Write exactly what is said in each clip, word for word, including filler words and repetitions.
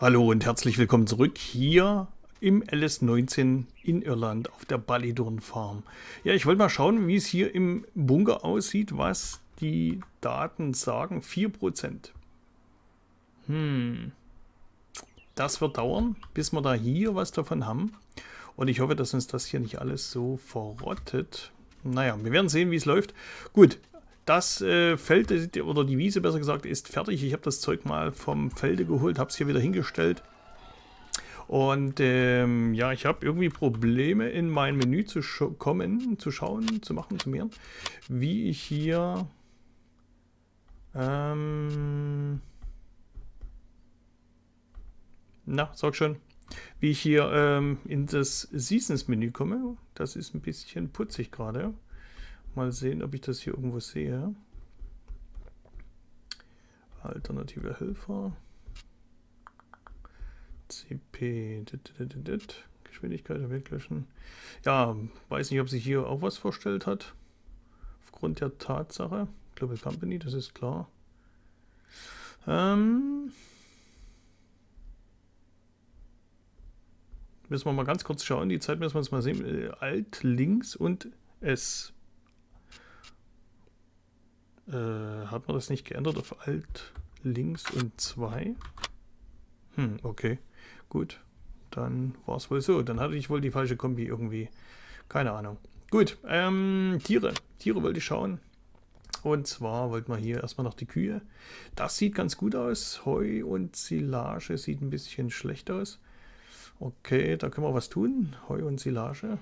Hallo und herzlich willkommen zurück hier im L S neunzehn in Irland auf der Ballydoorn Farm. Ja, ich wollte mal schauen, wie es hier im Bunker aussieht, was die Daten sagen. vier Prozent. Hm, das wird dauern, bis wir da hier was davon haben. Und ich hoffe, dass uns das hier nicht alles so verrottet. Naja, wir werden sehen, wie es läuft. Gut. Das äh, Feld, oder die Wiese besser gesagt, ist fertig. Ich habe das Zeug mal vom Felde geholt, habe es hier wieder hingestellt. Und ähm, ja, ich habe irgendwie Probleme in mein Menü zu kommen, zu schauen, zu machen, zu mehren. Wie ich hier... Ähm, na, sag schon. Wie ich hier ähm, in das Seasons-Menü komme. Das ist ein bisschen putzig gerade. Mal sehen, ob ich das hier irgendwo sehe. Alternative Helfer. C P. Geschwindigkeit weglöschen. Ja, weiß nicht, ob sich hier auch was vorstellt hat. Aufgrund der Tatsache. Global Company, das ist klar. Ähm... Müssen wir mal ganz kurz schauen. Die Zeit müssen wir uns mal sehen. Alt, links und S. Äh, hat man das nicht geändert auf Alt, links und zwei? Hm, okay. Gut. Dann war es wohl so. Dann hatte ich wohl die falsche Kombi irgendwie. Keine Ahnung. Gut. Ähm, Tiere. Tiere wollte ich schauen. Und zwar wollten wir hier erstmal noch die Kühe. Das sieht ganz gut aus. Heu und Silage sieht ein bisschen schlecht aus. Okay, da können wir was tun. Heu und Silage.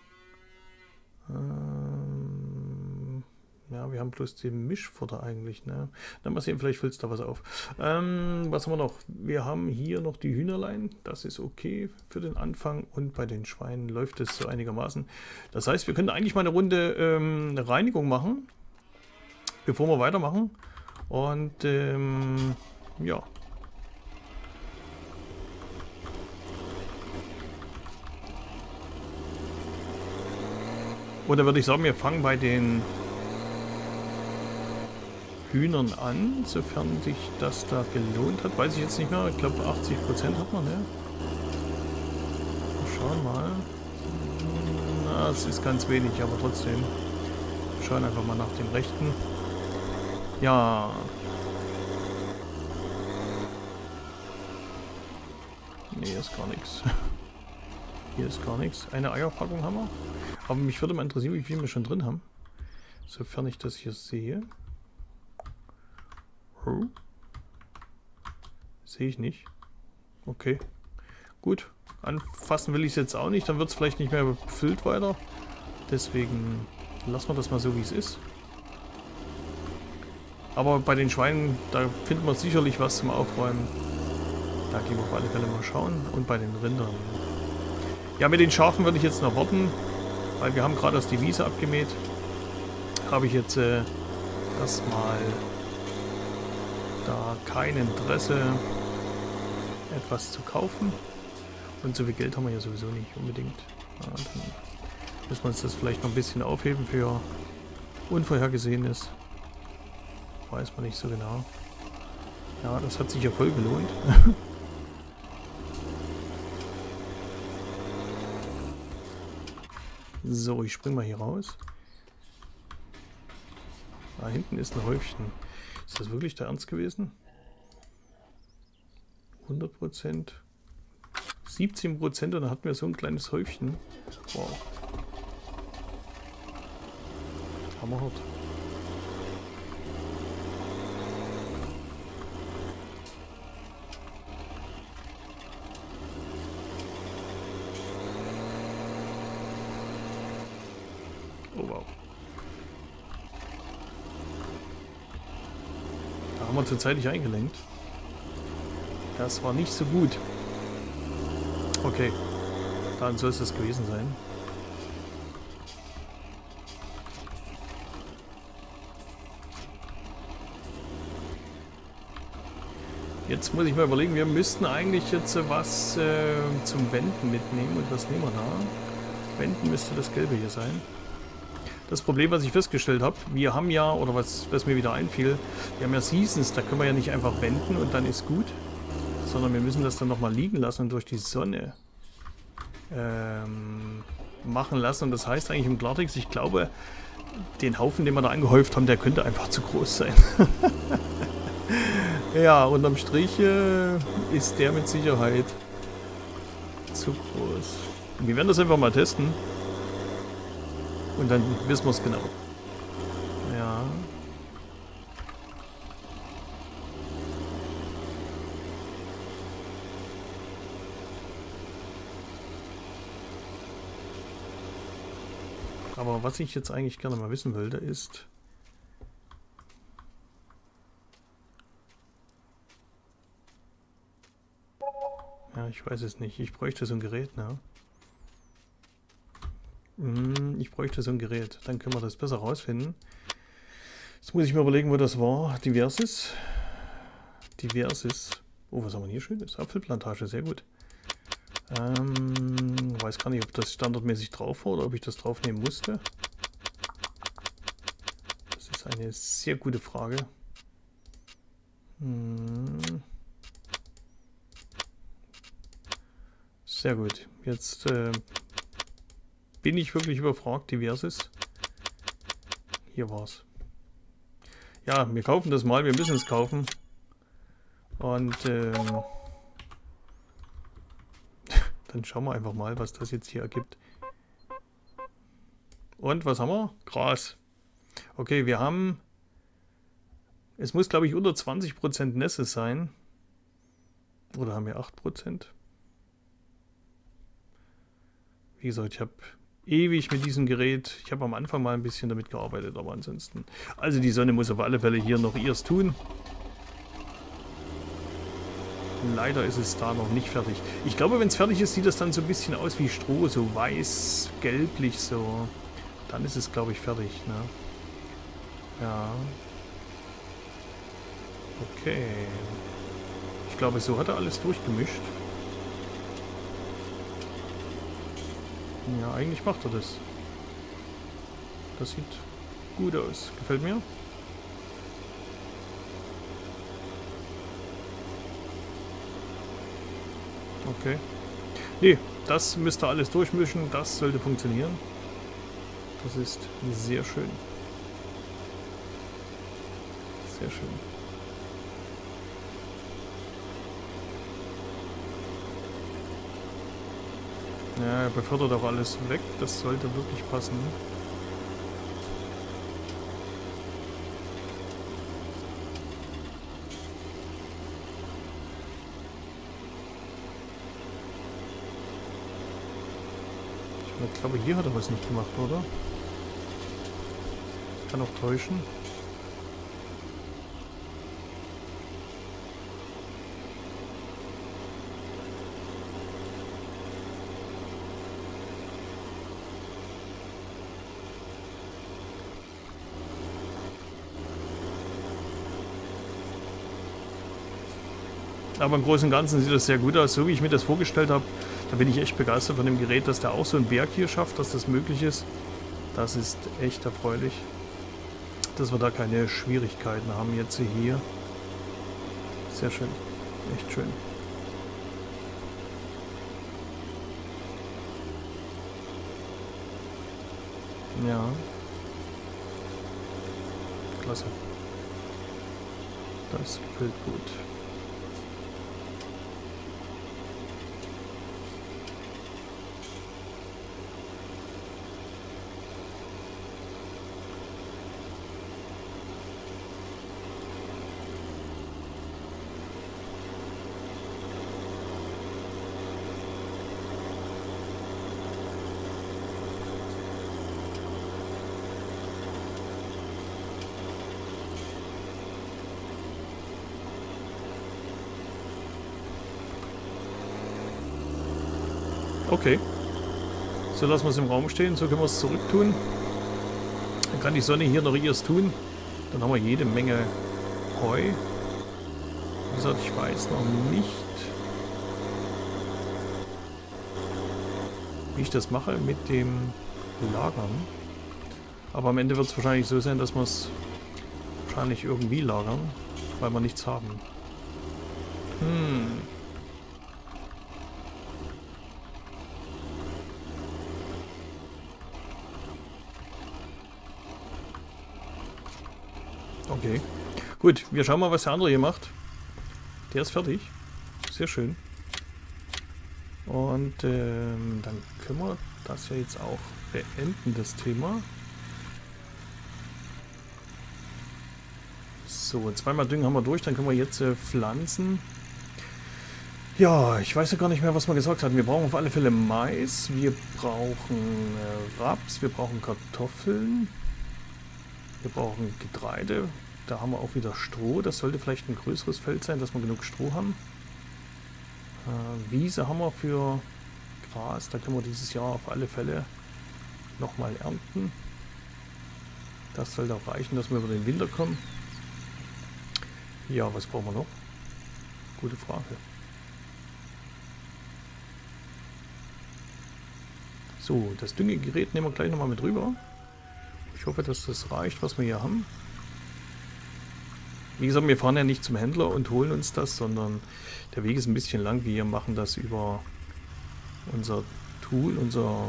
Ähm... Ja, wir haben bloß den Mischfutter eigentlich, ne? Dann mal sehen, vielleicht füllt es da was auf. Ähm, was haben wir noch? Wir haben hier noch die Hühnerlein. Das ist okay für den Anfang. Und bei den Schweinen läuft es so einigermaßen. Das heißt, wir können eigentlich mal eine Runde ähm, eine Reinigung machen, bevor wir weitermachen. Und ähm, ja. Und dann würde ich sagen, wir fangen bei den Hühnern an, sofern sich das da gelohnt hat. Weiß ich jetzt nicht mehr. Ich glaube achtzig Prozent hat man, ne? Schauen mal. Na, es ist ganz wenig, aber trotzdem. Schauen einfach mal nach dem rechten. Ja. Ne, hier ist gar nichts. Hier ist gar nichts. Eine Eierpackung haben wir. Aber mich würde mal interessieren, wie viel wir schon drin haben. Sofern ich das hier sehe. Oh. Sehe ich nicht. Okay. Gut. Anfassen will ich es jetzt auch nicht. Dann wird es vielleicht nicht mehr befüllt weiter. Deswegen lassen wir das mal so, wie es ist. Aber bei den Schweinen, da finden wir sicherlich was zum Aufräumen. Da gehen wir auf alle Fälle mal schauen. Und bei den Rindern. Ja, mit den Schafen würde ich jetzt noch warten. Weil wir haben gerade erst die Wiese abgemäht. Habe ich jetzt äh, erstmal da kein Interesse, etwas zu kaufen. Und so viel Geld haben wir ja sowieso nicht unbedingt. Ja, dann müssen wir uns das vielleicht noch ein bisschen aufheben für Unvorhergesehenes. Weiß man nicht so genau. Ja, das hat sich ja voll gelohnt. So, ich spring mal hier raus. Da hinten ist ein Häufchen. Ist das wirklich der Ernst gewesen? hundert Prozent. siebzehn Prozent und dann hatten wir so ein kleines Häufchen. Wow. Hammerhart. Oh wow. Haben wir zurzeitig eingelenkt. Das war nicht so gut. Okay, dann soll es das gewesen sein. Jetzt muss ich mal überlegen, wir müssten eigentlich jetzt was äh, zum Wenden mitnehmen. Und was nehmen wir da? Wenden müsste das Gelbe hier sein. Das Problem, was ich festgestellt habe, wir haben ja, oder was, was mir wieder einfiel, wir haben ja Seasons, da können wir ja nicht einfach wenden und dann ist gut. sondern wir müssen das dann nochmal liegen lassen und durch die Sonne ähm, machen lassen. Und das heißt eigentlich im Klartext, ich glaube, den Haufen, den wir da angehäuft haben, der könnte einfach zu groß sein. Ja, unterm Strich äh, ist der mit Sicherheit zu groß. Wir werden das einfach mal testen. Und dann wissen wir es genau. Ja. Aber was ich jetzt eigentlich gerne mal wissen wollte, ist... Ja, ich weiß es nicht. Ich bräuchte so ein Gerät, ne? Hm, ich bräuchte so ein Gerät. Dann können wir das besser rausfinden. Jetzt muss ich mir überlegen, wo das war. Diverses. Diverses. Oh, was haben wir hier Schönes? Apfelplantage, sehr gut. Ähm, weiß gar nicht, ob das standardmäßig drauf war oder ob ich das draufnehmen musste. Das ist eine sehr gute Frage. Hm. Sehr gut. Jetzt äh, bin ich wirklich überfragt. Diverses. Hier war's. Ja, wir kaufen das mal. Wir müssen es kaufen. Und ähm, dann schauen wir einfach mal, was das jetzt hier ergibt. Und was haben wir? Gras. Okay, wir haben... Es muss, glaube ich, unter zwanzig Prozent Nässe sein. Oder haben wir acht Prozent? Wie gesagt, ich habe ewig mit diesem Gerät, ich habe am Anfang mal ein bisschen damit gearbeitet, aber ansonsten... Also die Sonne muss auf alle Fälle hier noch ihrs tun. Leider ist es da noch nicht fertig. Ich glaube, wenn es fertig ist, sieht das dann so ein bisschen aus wie Stroh, so weiß, gelblich so. Dann ist es, glaube ich, fertig, ne? Ja. Okay. Ich glaube, so hat er alles durchgemischt. Ja, eigentlich macht er das. Das sieht gut aus. Gefällt mir. Okay. Nee, das müsste alles durchmischen. Das sollte funktionieren. Das ist sehr schön. Sehr schön. Ja, er befördert auch alles weg. Das sollte wirklich passen. Ich glaube, hier hat er was nicht gemacht, oder? Ich kann auch täuschen. Aber im Großen und Ganzen sieht das sehr gut aus, so wie ich mir das vorgestellt habe. Da bin ich echt begeistert von dem Gerät, dass der auch so einen Berg hier schafft, dass das möglich ist. Das ist echt erfreulich, dass wir da keine Schwierigkeiten haben jetzt hier. Sehr schön, echt schön. Ja. Klasse. Das gefällt gut. Okay, so lassen wir es im Raum stehen, so können wir es zurück tun. Dann kann die Sonne hier noch ihres tun. Dann haben wir jede Menge Heu. Wie gesagt, ich weiß noch nicht, wie ich das mache mit dem Lagern. Aber am Ende wird es wahrscheinlich so sein, dass wir es wahrscheinlich irgendwie lagern, weil wir nichts haben. Hm. Okay. Gut, wir schauen mal, was der andere hier macht. Der ist fertig. Sehr schön. Und ähm, dann können wir das ja jetzt auch beenden, das Thema. So, zweimal Düngen haben wir durch, dann können wir jetzt äh, pflanzen. Ja, ich weiß ja gar nicht mehr, was wir gesagt hatten. Wir brauchen auf alle Fälle Mais, wir brauchen äh, Raps, wir brauchen Kartoffeln, wir brauchen Getreide. Da haben wir auch wieder Stroh. Das sollte vielleicht ein größeres Feld sein, dass wir genug Stroh haben. Äh, Wiese haben wir für Gras. Da können wir dieses Jahr auf alle Fälle nochmal ernten. Das sollte auch reichen, dass wir über den Winter kommen. Ja, was brauchen wir noch? Gute Frage. So, das Düngegerät nehmen wir gleich nochmal mit rüber. Ich hoffe, dass das reicht, was wir hier haben. Wie gesagt, wir fahren ja nicht zum Händler und holen uns das, sondern der Weg ist ein bisschen lang. Wir machen das über unser Tool, unser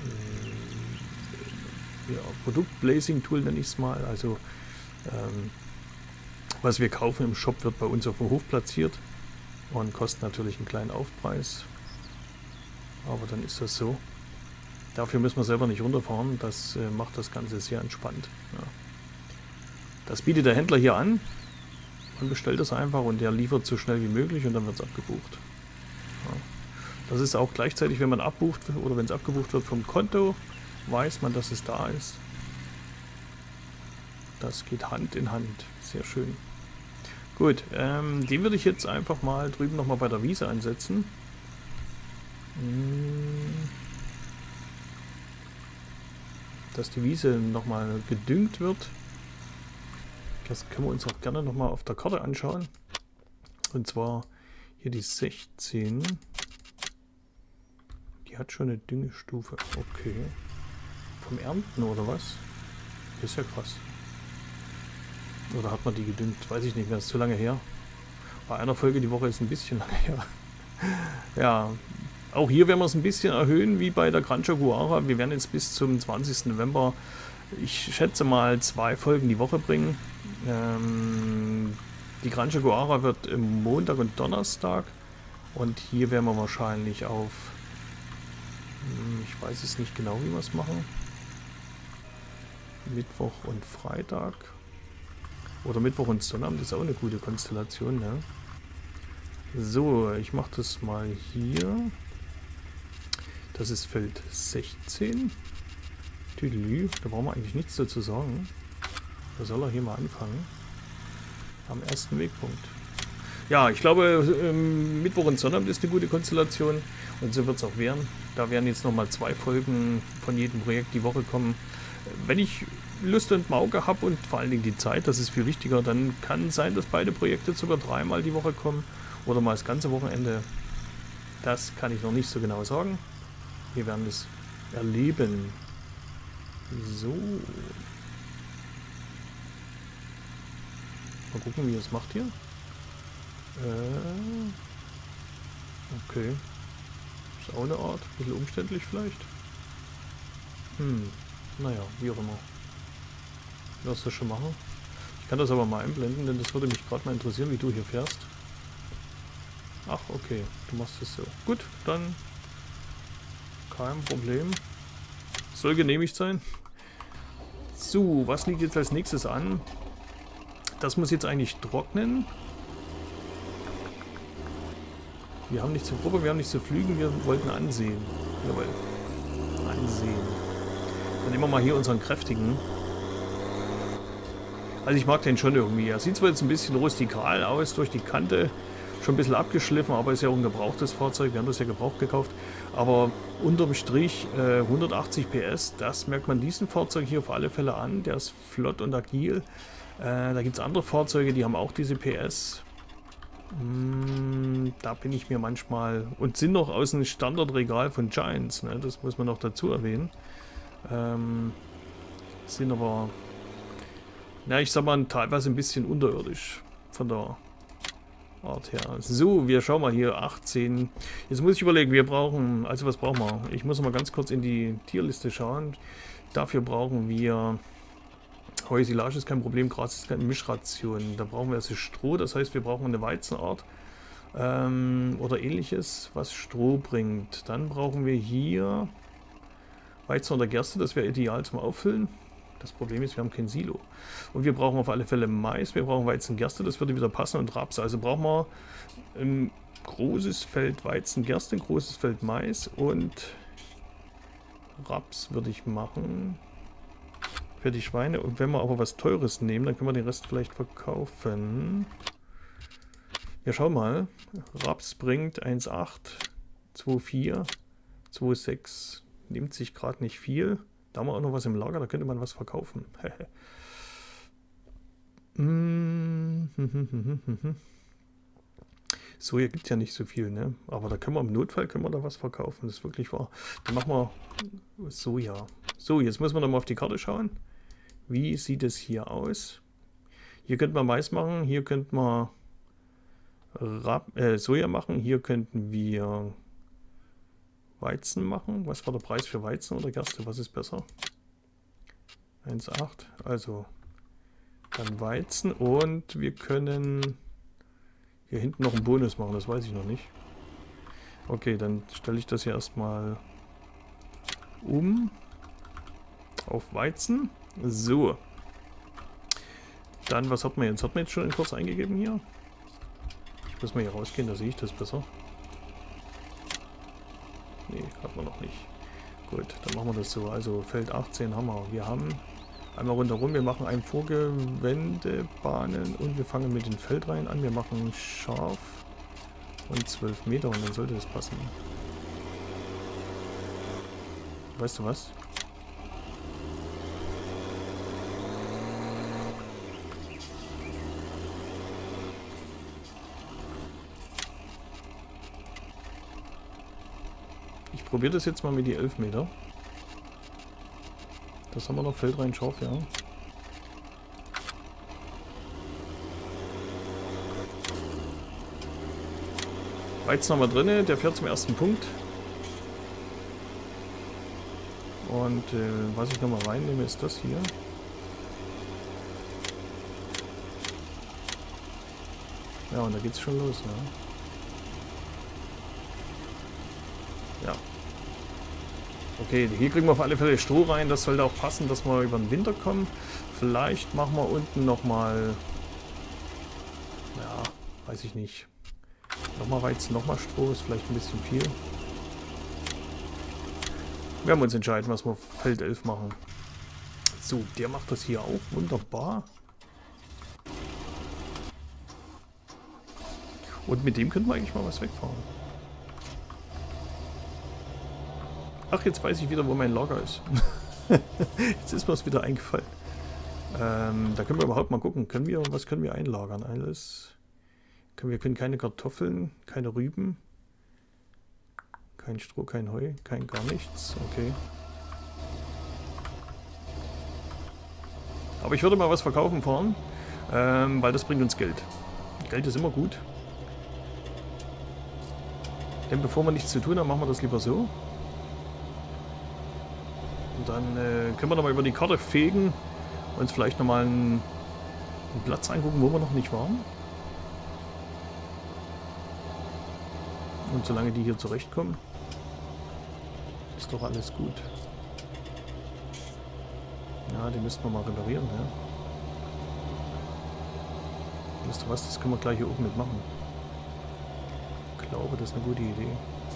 äh, ja, Produkt-Blazing-Tool nenne ich es mal. Also ähm, was wir kaufen im Shop wird bei uns auf dem Hof platziert und kostet natürlich einen kleinen Aufpreis. Aber dann ist das so. Dafür müssen wir selber nicht runterfahren. Das äh, macht das Ganze sehr entspannt. Ja. Das bietet der Händler hier an. Man bestellt das einfach und der liefert so schnell wie möglich und dann wird es abgebucht. Ja. Das ist auch gleichzeitig, wenn man abbucht oder wenn es abgebucht wird vom Konto, weiß man, dass es da ist. Das geht Hand in Hand. Sehr schön. Gut, ähm, den würde ich jetzt einfach mal drüben nochmal bei der Wiese einsetzen. Dass die Wiese nochmal gedüngt wird. Das können wir uns auch gerne nochmal auf der Karte anschauen. Und zwar hier die sechzehn. Die hat schon eine Düngestufe. Okay. Vom Ernten oder was? Das ist ja krass. Oder hat man die gedüngt? Weiß ich nicht mehr. Das ist zu lange her. Bei einer Folge die Woche ist ein bisschen lange her. Ja. Auch hier werden wir es ein bisschen erhöhen, wie bei der Gran Jaguara. Wir werden jetzt bis zum zwanzigsten November, ich schätze mal, zwei Folgen die Woche bringen. Ähm, die Gran Jaguara wird im Montag und Donnerstag. Und hier werden wir wahrscheinlich auf, ich weiß es nicht genau, wie wir es machen, Mittwoch und Freitag. Oder Mittwoch und Sonnabend ist auch eine gute Konstellation, ne? So, ich mache das mal hier. Das ist Feld sechzehn. Tüdelü, da brauchen wir eigentlich nichts dazu sagen. Da soll er hier mal anfangen. Am ersten Wegpunkt. Ja, ich glaube, ähm, Mittwoch und Sonnabend ist eine gute Konstellation. Und so wird es auch werden. Da werden jetzt nochmal zwei Folgen von jedem Projekt die Woche kommen. Wenn ich Lust und Mauke habe und vor allen Dingen die Zeit, das ist viel wichtiger, dann kann es sein, dass beide Projekte sogar dreimal die Woche kommen. Oder mal das ganze Wochenende. Das kann ich noch nicht so genau sagen. Wir werden es erleben. So. Mal gucken, wie er es macht hier. Äh, okay. Ist auch eine Art. Ein bisschen umständlich vielleicht. Hm. Naja, wie auch immer. Wirst du schon machen. Ich kann das aber mal einblenden, denn das würde mich gerade mal interessieren, wie du hier fährst. Ach, okay. Du machst es so. Gut, dann kein Problem. Soll genehmigt sein. So, was liegt jetzt als nächstes an? Das muss jetzt eigentlich trocknen. Wir haben nicht zu proben, wir haben nicht zu flügen, wir wollten ansehen. Jawohl. Ansehen. Dann nehmen wir mal hier unseren kräftigen. Also ich mag den schon irgendwie. Er sieht zwar jetzt ein bisschen rustikal aus durch die Kante. Schon ein bisschen abgeschliffen, aber ist ja auch ein gebrauchtes Fahrzeug. Wir haben das ja gebraucht gekauft. Aber unterm Strich äh, hundertachtzig P S, das merkt man diesem Fahrzeug hier auf alle Fälle an. Der ist flott und agil. Äh, da gibt es andere Fahrzeuge, die haben auch diese P S. Mm, da bin ich mir manchmal... Und sind noch aus dem Standardregal von Giants, ne? Das muss man noch dazu erwähnen. Ähm, sind aber... Na, ich sag mal, teilweise ein bisschen unterirdisch von der Art her. So, wir schauen mal hier, achtzehn. Jetzt muss ich überlegen, wir brauchen, also was brauchen wir? Ich muss mal ganz kurz in die Tierliste schauen. Dafür brauchen wir Heu-Silage ist kein Problem, Gras ist keine Mischration. Da brauchen wir also Stroh, das heißt, wir brauchen eine Weizenart ähm, oder ähnliches, was Stroh bringt. Dann brauchen wir hier Weizen oder Gerste, das wäre ideal zum Auffüllen. Das Problem ist, wir haben kein Silo. Und wir brauchen auf alle Fälle Mais, wir brauchen Weizen, Gerste, das würde wieder passen, und Raps. Also brauchen wir ein großes Feld Weizen, Gerste, ein großes Feld Mais und Raps würde ich machen für die Schweine. Und wenn wir aber was Teures nehmen, dann können wir den Rest vielleicht verkaufen. Ja, schau mal. Raps bringt eins Komma acht, zwei Komma vier, zwei Komma sechs. Nimmt sich gerade nicht viel. Da haben wir auch noch was im Lager, da könnte man was verkaufen. Soja gibt es ja nicht so viel, ne? Aber da können wir im Notfall können wir da was verkaufen. Das ist wirklich wahr. Dann machen wir Soja. So, jetzt müssen wir nochmal auf die Karte schauen. Wie sieht es hier aus? Hier könnten wir Mais machen, hier könnten wir Rab äh, Soja machen, hier könnten wir Weizen machen. Was war der Preis für Weizen oder Gerste? Was ist besser? eins Komma acht. Also dann Weizen, und wir können hier hinten noch einen Bonus machen. Das weiß ich noch nicht. Okay, dann stelle ich das hier erstmal um auf Weizen. So. Dann, was hat man jetzt? Hat man jetzt schon kurz eingegeben hier? Ich muss mal hier rausgehen, da sehe ich das besser. Nee, hat man noch nicht. Gut, dann machen wir das so. Also Feld achtzehn haben wir. Wir haben einmal rundherum, wir machen ein Vorgewendebahnen und wir fangen mit den Feldreihen an. Wir machen scharf und zwölf Meter und dann sollte das passen. Weißt du was? Ich probiere das jetzt mal mit die elf Meter. Das haben wir noch, Feld rein scharf, ja. Weizen haben wir drin, der fährt zum ersten Punkt. Und äh, was ich nochmal reinnehme, ist das hier. Ja, und da geht's schon los, ne? Ja. Okay, hier kriegen wir auf alle Fälle Stroh rein. Das sollte auch passen, dass wir über den Winter kommen. Vielleicht machen wir unten nochmal... Ja, weiß ich nicht. Nochmal Weizen, nochmal Stroh. Ist vielleicht ein bisschen viel. Wir haben uns entscheiden, was wir Feld elf machen. So, der macht das hier auch wunderbar. Und mit dem könnten wir eigentlich mal was wegfahren. Ach, jetzt weiß ich wieder, wo mein Lager ist. Jetzt ist mir es wieder eingefallen. Ähm, da können wir überhaupt mal gucken. Können wir, was können wir einlagern? Alles. Können wir können keine Kartoffeln, keine Rüben, kein Stroh, kein Heu, kein gar nichts. Okay. Aber ich würde mal was verkaufen fahren, ähm, weil das bringt uns Geld. Geld ist immer gut. Denn bevor wir nichts zu tun haben, machen wir das lieber so. Und dann äh, können wir nochmal über die Karte fegen und uns vielleicht nochmal einen, einen Platz angucken, wo wir noch nicht waren. Und solange die hier zurechtkommen, ist doch alles gut. Ja, die müssten wir mal reparieren, ja. Wisst ihr was, das können wir gleich hier oben mitmachen. Ich glaube, das ist eine gute Idee.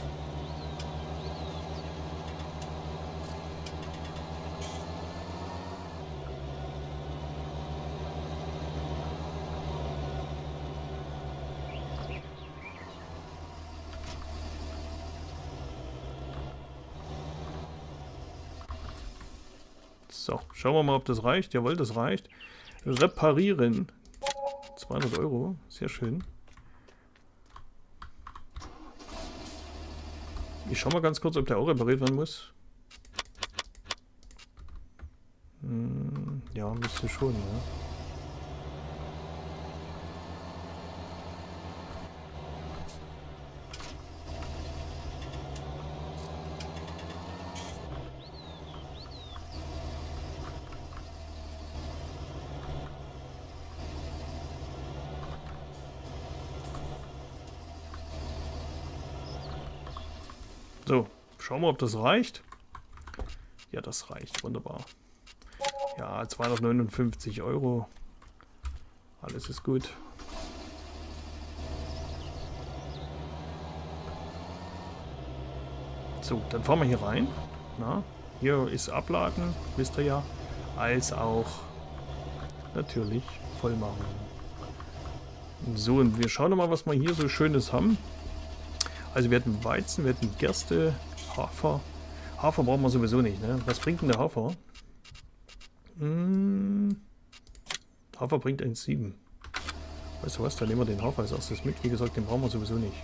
So, schauen wir mal, ob das reicht. Jawohl, das reicht. Reparieren. zweihundert Euro. Sehr schön. Ich schau mal ganz kurz, ob der auch repariert werden muss. Hm, ja, müsste schon, ja. So, schauen wir, ob das reicht. Ja, das reicht. Wunderbar. Ja, zweihundertneunundfünfzig Euro. Alles ist gut. So, dann fahren wir hier rein. Na, hier ist Abladen, wisst ihr ja. Als auch natürlich voll machen. So, und wir schauen mal, was wir hier so Schönes haben. Also wir hatten Weizen, wir hatten Gerste, Hafer. Hafer brauchen wir sowieso nicht, ne? Was bringt denn der Hafer? Hm, Hafer bringt eins Komma sieben. Weißt du was, dann nehmen wir den Hafer als erstes mit. Wie gesagt, den brauchen wir sowieso nicht.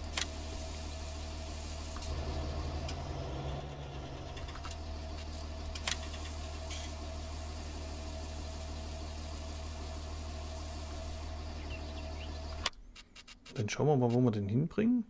Dann schauen wir mal, wo wir den hinbringen.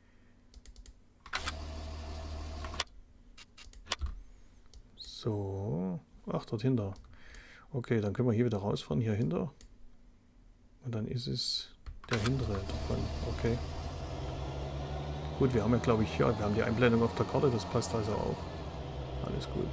So. Ach, dort hinter. Okay, dann können wir hier wieder rausfahren, hier hinter. Und dann ist es der hintere davon. Okay. Gut, wir haben ja, glaube ich, ja, wir haben die Einblendung auf der Karte, das passt also auch. Alles gut.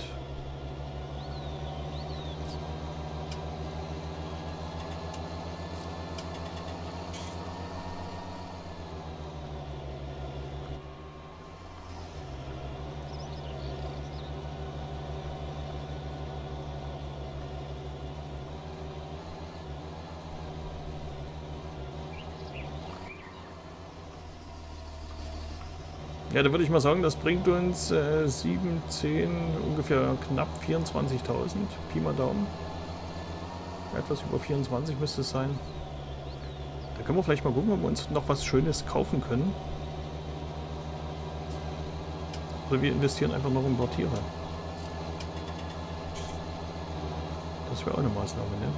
Ja, da würde ich mal sagen, das bringt uns äh, sieben, zehn, ungefähr knapp vierundzwanzigtausend. Pi mal Daumen. Etwas über vierundzwanzig müsste es sein. Da können wir vielleicht mal gucken, ob wir uns noch was Schönes kaufen können. Oder wir investieren einfach noch in Portiere. Das wäre auch eine Maßnahme, ne?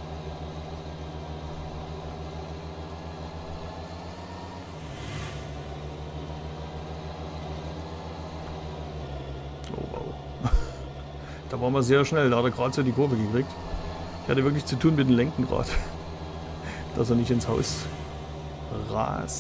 Da waren wir sehr schnell, da hat er gerade so die Kurve gekriegt. Ich hatte wirklich zu tun mit dem Lenken gerade, dass er nicht ins Haus rast.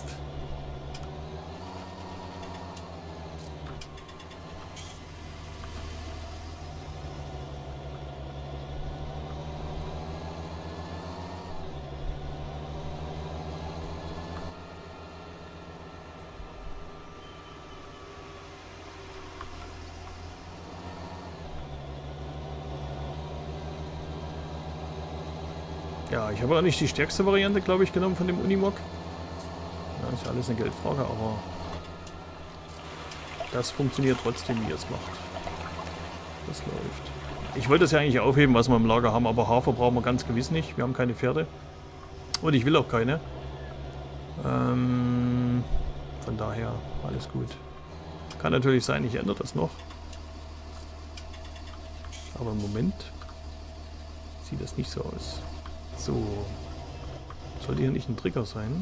Ja, ich habe auch nicht die stärkste Variante, glaube ich, genommen von dem Unimog. Ja, ist ja alles eine Geldfrage, aber das funktioniert trotzdem, wie es macht. Das läuft. Ich wollte das ja eigentlich aufheben, was wir im Lager haben, aber Hafer brauchen wir ganz gewiss nicht. Wir haben keine Pferde. Und ich will auch keine. Ähm, von daher alles gut. Kann natürlich sein, ich ändere das noch. Aber im Moment sieht das nicht so aus. So, sollte hier nicht ein Trigger sein.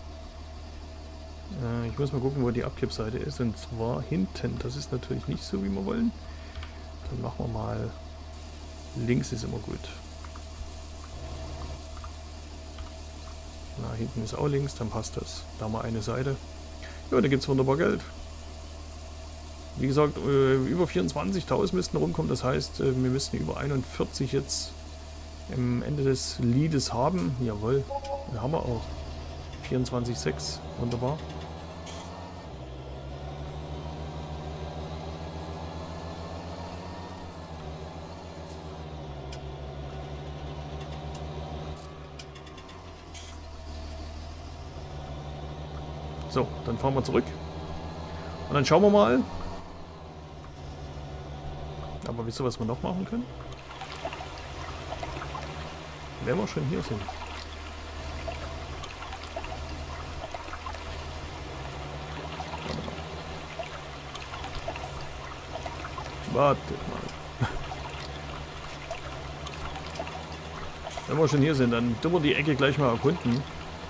Äh, ich muss mal gucken, wo die Abkippseite ist. Und zwar hinten. Das ist natürlich nicht so, wie wir wollen. Dann machen wir mal links, ist immer gut. Na, hinten ist auch links, dann passt das. Da haben wir eine Seite. Ja, da gibt es wunderbar Geld. Wie gesagt, äh, über vierundzwanzigtausend müssten rumkommen. Das heißt, äh, wir müssten über einundvierzig jetzt am Ende des Liedes haben. Jawohl, da haben wir auch. vierundzwanzig Komma sechs, wunderbar. So, dann fahren wir zurück. Und dann schauen wir mal. Aber wisst ihr, was wir noch machen können? Wenn wir schon hier sind. Warte mal. Wenn wir schon hier sind, dann tun wir die Ecke gleich mal erkunden.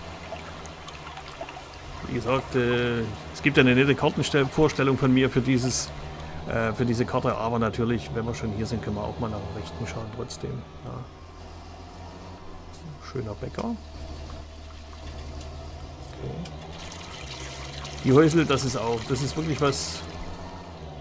Wie gesagt, äh, es gibt eine nette Kartenvorstellung von mir für dieses, äh, für diese Karte, aber natürlich, wenn wir schon hier sind, können wir auch mal nach dem Rechten schauen trotzdem. Ja. Schöner Bäcker. Okay. Die Häusel, das ist auch, das ist wirklich was,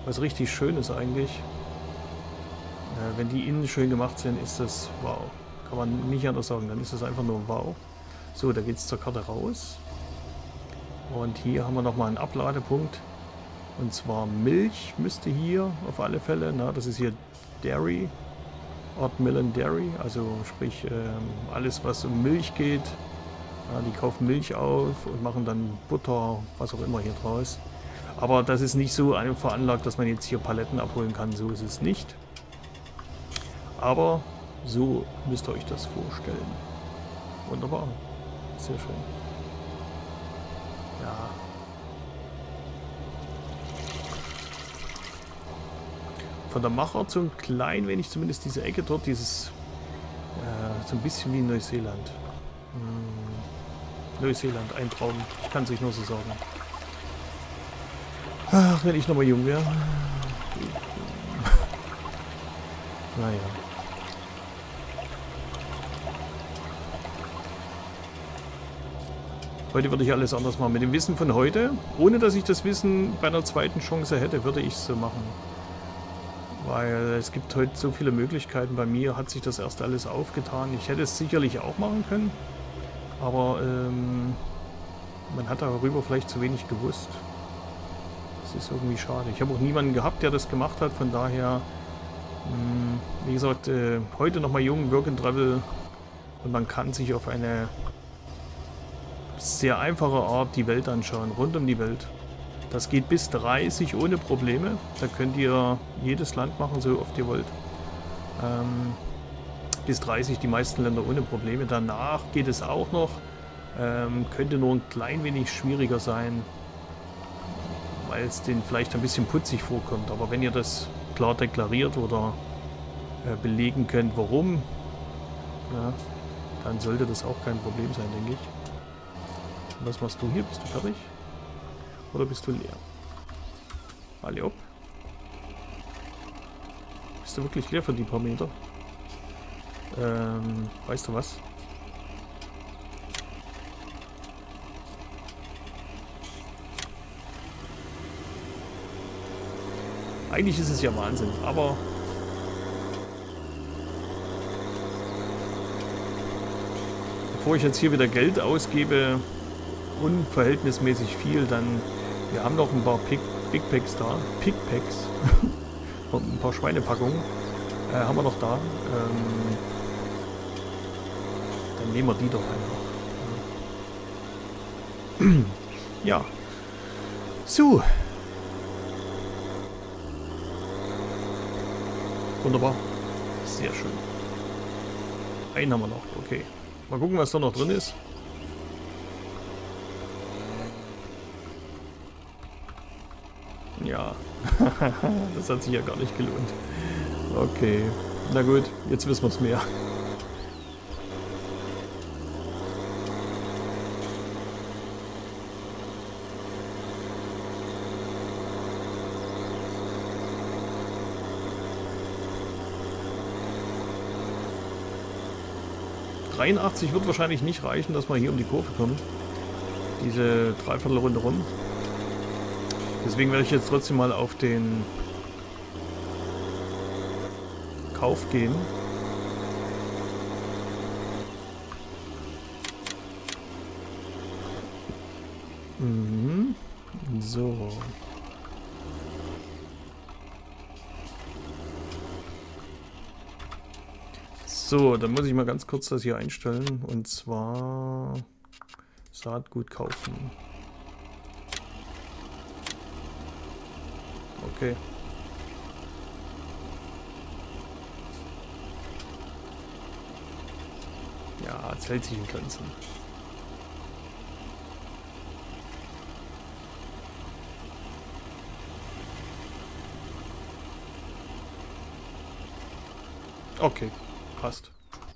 Was richtig schön ist eigentlich. Äh, wenn die innen schön gemacht sind, ist das wow. Kann man nicht anders sagen, dann ist das einfach nur wow. So, da geht es zur Karte raus. Und hier haben wir nochmal einen Abladepunkt. Und zwar Milch müsste hier auf alle Fälle. Na, das ist hier Dairy. Ort Millen Dairy. Also sprich ähm, alles was um Milch geht. Ja, die kaufen Milch auf und machen dann Butter, was auch immer hier draus. Aber das ist nicht so veranlagt, dass man jetzt hier Paletten abholen kann. So ist es nicht. Aber so müsst ihr euch das vorstellen. Wunderbar. Sehr schön. Ja. Von der Machart so ein klein wenig, zumindest diese Ecke dort, dieses äh, so ein bisschen wie Neuseeland. Hm. Neuseeland, ein Traum. Ich kann es euch nur so sagen. Ach, wenn ich nochmal jung wäre. Naja. Heute würde ich alles anders machen. Mit dem Wissen von heute, ohne dass ich das Wissen bei einer zweiten Chance hätte, würde ich es so machen. Weil es gibt heute so viele Möglichkeiten. Bei mir hat sich das erst alles aufgetan. Ich hätte es sicherlich auch machen können. Aber ähm, man hat darüber vielleicht zu wenig gewusst. Das ist irgendwie schade. Ich habe auch niemanden gehabt, der das gemacht hat. Von daher, mh, wie gesagt, äh, heute nochmal jung, Work and Travel. Und man kann sich auf eine sehr einfache Art die Welt anschauen, rund um die Welt. Das geht bis dreißig ohne Probleme. Da könnt ihr jedes Land machen, so oft ihr wollt. Ähm, bis dreißig die meisten Länder ohne Probleme. Danach geht es auch noch. Ähm, könnte nur ein klein wenig schwieriger sein, weil es denen vielleicht ein bisschen putzig vorkommt. Aber wenn ihr das klar deklariert oder äh, belegen könnt, warum, ja, dann sollte das auch kein Problem sein, denke ich. Was machst du hier? Bist du fertig? Oder bist du leer? Alle ob. Bist du wirklich leer für die paar Meter? Ähm, weißt du was? Eigentlich ist es ja Wahnsinn, aber bevor ich jetzt hier wieder Geld ausgebe, unverhältnismäßig viel, dann wir haben noch ein paar Pick, Big Packs da, Pick Packs und ein paar Schweinepackungen äh, haben wir noch da. Ähm, dann nehmen wir die doch einfach. Ja. So. Wunderbar. Sehr schön. Einen haben wir noch. Okay. Mal gucken, was da noch drin ist. Ja. Das hat sich ja gar nicht gelohnt. Okay. Na gut, jetzt wissen wir es mehr. dreiundachtzig wird wahrscheinlich nicht reichen, dass man hier um die Kurve kommt. Diese Dreiviertelrunde rum. Deswegen werde ich jetzt trotzdem mal auf den Kauf gehen. Mhm. So. So, dann muss ich mal ganz kurz das hier einstellen. Und zwar Saatgut kaufen. Okay. Ja, es hält sich in Grenzen. Okay, passt.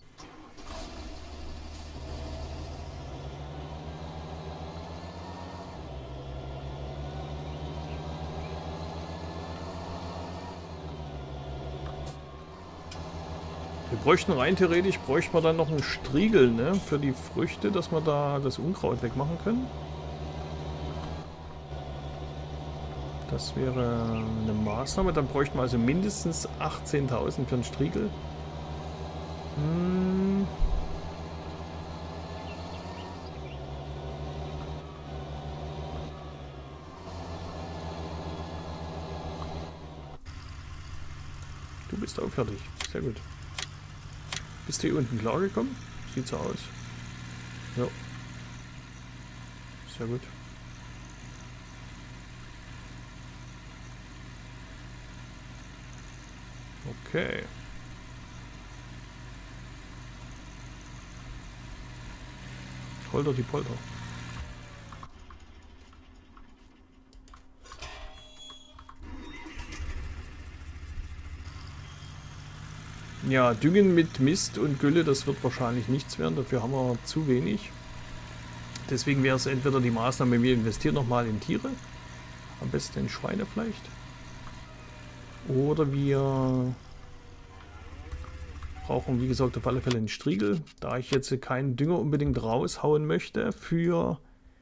Wir bräuchten rein theoretisch, bräuchten wir dann noch einen Striegel, ne, für die Früchte, dass wir da das Unkraut wegmachen können. Das wäre eine Maßnahme. Dann bräuchten wir also mindestens achtzehntausend für einen Striegel. Hm. Du bist auch fertig. Sehr gut. Bist du hier unten klar gekommen? Sieht so aus. Ja. Sehr gut. Okay. Holter die Polter. Ja, Düngen mit Mist und Gülle, das wird wahrscheinlich nichts werden. Dafür haben wir zu wenig. Deswegen wäre es entweder die Maßnahme, wir investieren nochmal in Tiere. Am besten in Schweine vielleicht. Oder wir brauchen, wie gesagt, auf alle Fälle einen Striegel. Da ich jetzt keinen Dünger unbedingt raushauen möchte für...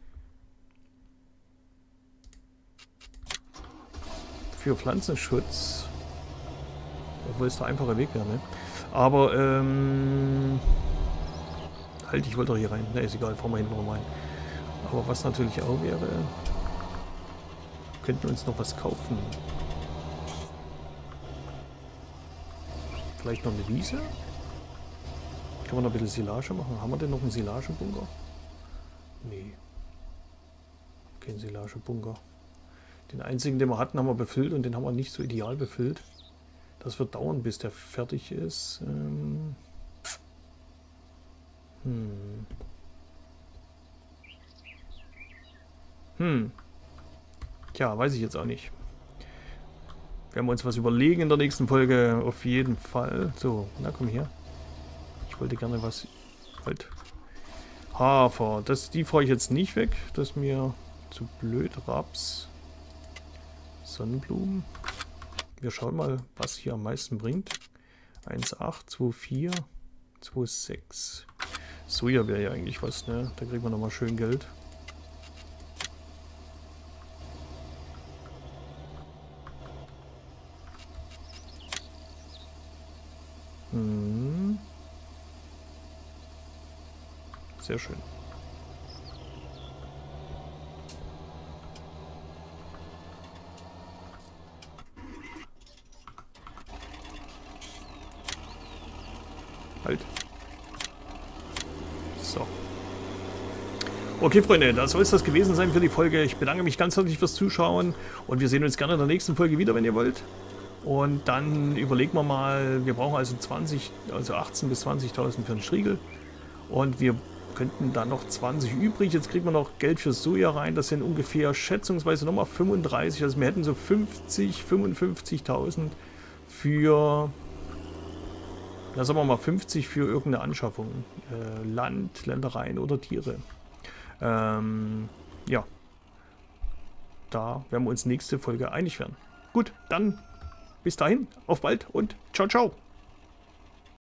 für Pflanzenschutz. Obwohl es der einfache Weg wäre, ne? Aber, ähm... halt, ich wollte doch hier rein. Ne, ist egal, fahren wir hinten rum rein. Aber was natürlich auch wäre... könnten wir uns noch was kaufen. Vielleicht noch eine Wiese? Kann man noch ein bisschen Silage machen? Haben wir denn noch einen Silagebunker? Nee. Kein Silagebunker. Den einzigen, den wir hatten, haben wir befüllt und den haben wir nicht so ideal befüllt. Das wird dauern, bis der fertig ist. Ähm hm. Hm. Tja, weiß ich jetzt auch nicht. Werden wir uns was überlegen in der nächsten Folge, auf jeden Fall. So, na komm her. Ich wollte gerne was... Halt. Hafer, das, die fahre ich jetzt nicht weg. Das ist mir zu blöd. Raps. Sonnenblumen. Wir schauen mal, was hier am meisten bringt. eins Komma acht, zwei Komma vier, zwei Komma sechs. Soja wäre ja eigentlich was, ne? Da kriegen wir nochmal schön Geld. Hm. Sehr schön. Halt. So. Okay, Freunde, das soll es das gewesen sein für die Folge. Ich bedanke mich ganz herzlich fürs Zuschauen und wir sehen uns gerne in der nächsten Folge wieder, wenn ihr wollt. Und dann überlegen wir mal, wir brauchen also zwanzig, also achtzehntausend bis zwanzigtausend für einen Striegel. Und wir könnten dann noch zwanzig übrig. Jetzt kriegen wir noch Geld für Soja rein. Das sind ungefähr schätzungsweise nochmal fünfunddreißig. Also wir hätten so fünfzig, fünfundfünfzigtausend für, ja, sagen wir mal fünfzig für irgendeine Anschaffung. Äh, Land, Ländereien oder Tiere. Ähm, ja. Da werden wir uns nächste Folge einig werden. Gut, dann bis dahin, auf bald und ciao, ciao.